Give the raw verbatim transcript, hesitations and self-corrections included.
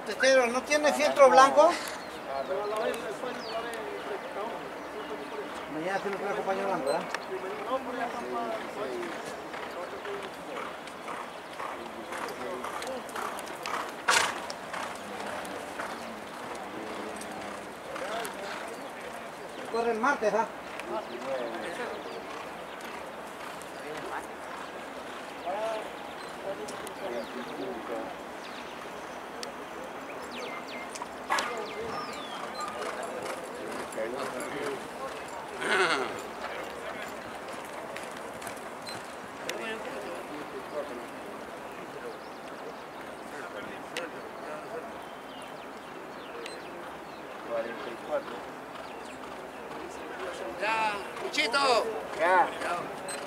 Tetero, ¿no tiene filtro blanco? Mañana se lo trae compañero blanco, ¿verdad? Corre el martes, ¿ah? Ya, Luchito. Ya. Ya.